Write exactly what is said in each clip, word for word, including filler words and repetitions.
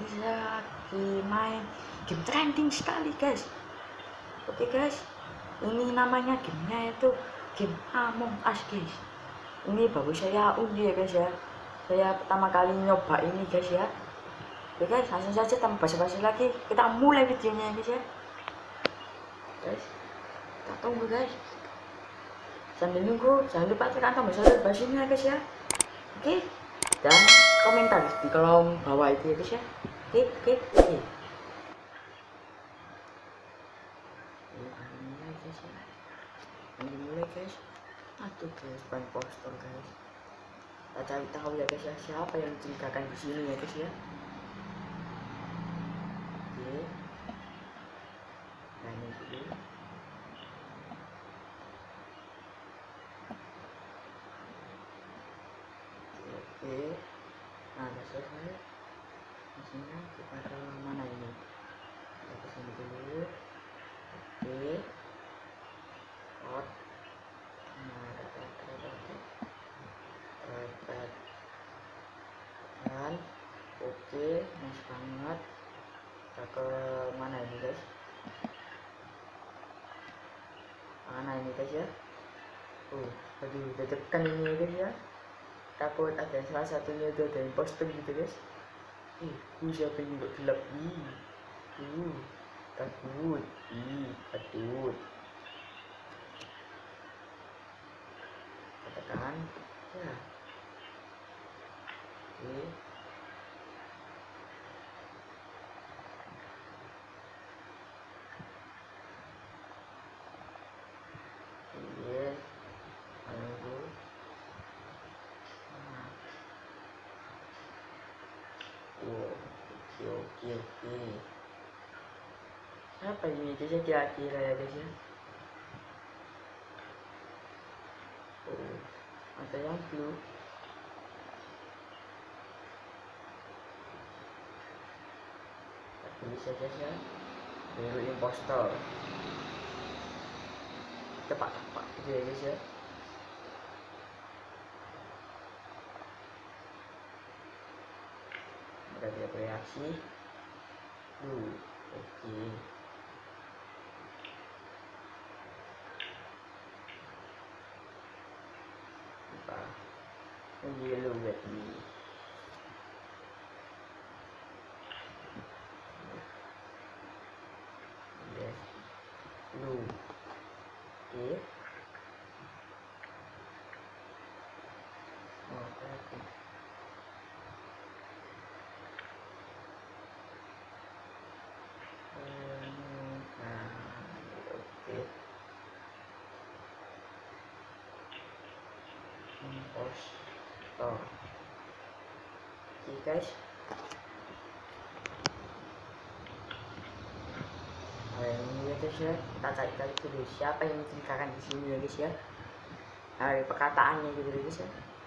lagi main game trending sekali guys. Oke guys, ini namanya gamenya itu game Among Us guys. Ini baru saya undi ya guys ya, saya pertama kali nyoba ini guys ya. Oke guys, langsung saja tanpa basa-basi lagi kita mulai videonya guys ya. Guys, kita tunggu guys. Sambil nunggu jangan lupa tekan tombol subscribe-nya guys ya. Oke, dan komentar di kolom bawah itu ya guys ya. Oke oke oke. Mulai guys ya. Ini mulai guys. Aduh guys, ban poster guys. Kita cari tahu ya guys ya, siapa yang mencurigakan di sini ya guys ya. Oke. Nah ini dulu. Oke. Nah udah selesai. Maksudnya kita ke mana ini? Kita ke sini dulu. Oke. Out. Nah, dapat dapat dapat dan oke, nice banget. Kita ke mana ini guys? Mana ini guys ya? Oh, aduh, deg-degan ini ya guys ya. Takut ada salah satunya itu ada imposter gitu guys. Ih, uh, siapa ini kok gelap? Ih, uh, takut. Ih, takut. Katakan, ya. Oke. Iya. Lalu. Nah. Wow. Oke, oke, oke. Apa ini guys ya kira-kira ya guys ya? Oh, ada yang blue. Tapi bisa guys ya. Biru impostor. Cepat-cepat gitu ya guys ya. Udah dia bereaksi. Uh, oke. Okay. Yellow with me. Yes. Blue. Okay. Oh, okay. Um, nah, okay. Impose. Oh. Oke okay, guys. Nah, ini ya guys ya, kita cari-cari dulu siapa yang menceritakan di sini ya guys ya. Dari perkataannya gitu ya guys ya.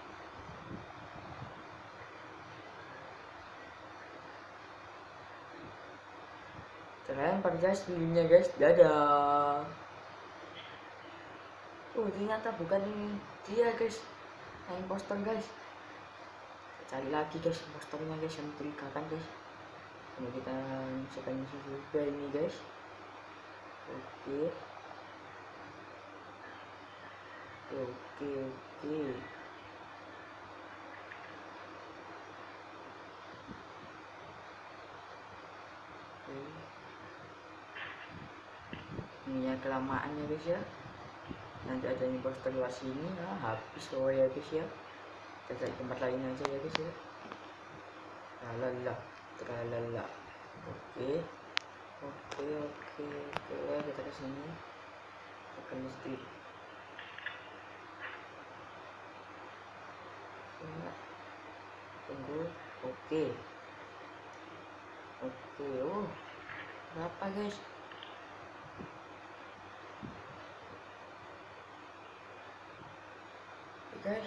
Terlempar guys videonya guys, dadah. Oh ternyata bukan dia guys, yang imposter guys. Cari lagi guys imposternya guys yang mencurigakan guys. Ini kita misalkan juga ini guys. Oke oke oke. Ini ya kelamaan ya guys ya. Nanti ada imposter luar sini ya, habis oh ya guys ya. Kita cari tempat lain aja ya guys ya. Lalala, tralala. Oke, oke, oke, oke. Kita ke sini. Kita mesti. Tunggu. Oke, oke. Oh, berapa guys? Oke guys.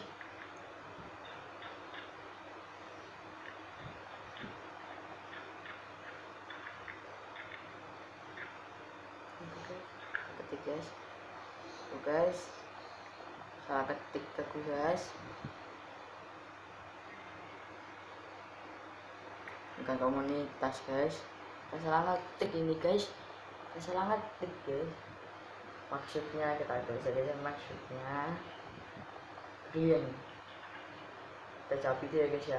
Ketik guys, tuh guys, salah ketik aku guys. bukan komunitas guys. Kita salah ngetik ini guys, kita salah ngetik guys. Maksudnya kita tulis aja maksudnya green. Kita jawab itu ya guys ya.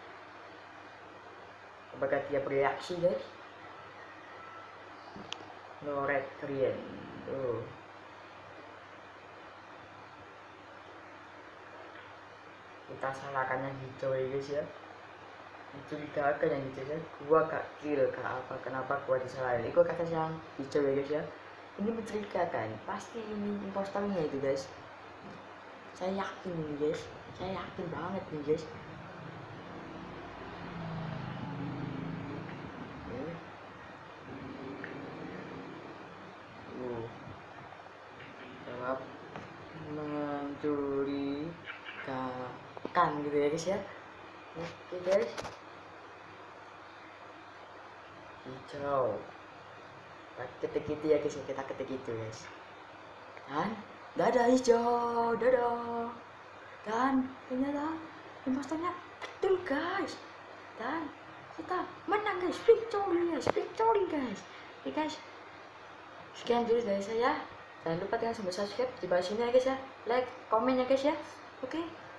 Apakah dia bereaksi guys? No red green. Tuh. Kita salahkan yang hijau ya guys ya. Mencurigakan yang hijau ya. Gua gak kill kak apa, kenapa gua disalahin? Itu kata yang hijau ya guys ya. Ini mencurigakan, pasti ini impostornya itu guys. Saya yakin ini guys, saya yakin banget nih guys. Uh, jawab mencurigakan gitu ya guys ya. Oke guys, hijau. Kita ketik itu ya guys, kita ketik itu guys. Dan dadah hijau, dadah. Dan ternyata impostornya betul guys. Dan kita menang guys, victory guys, victory guys. Oke guys, sekian dulu dari saya. Jangan lupa tekan tombol subscribe di bawah sini ya guys ya, like, komen ya guys ya. Oke.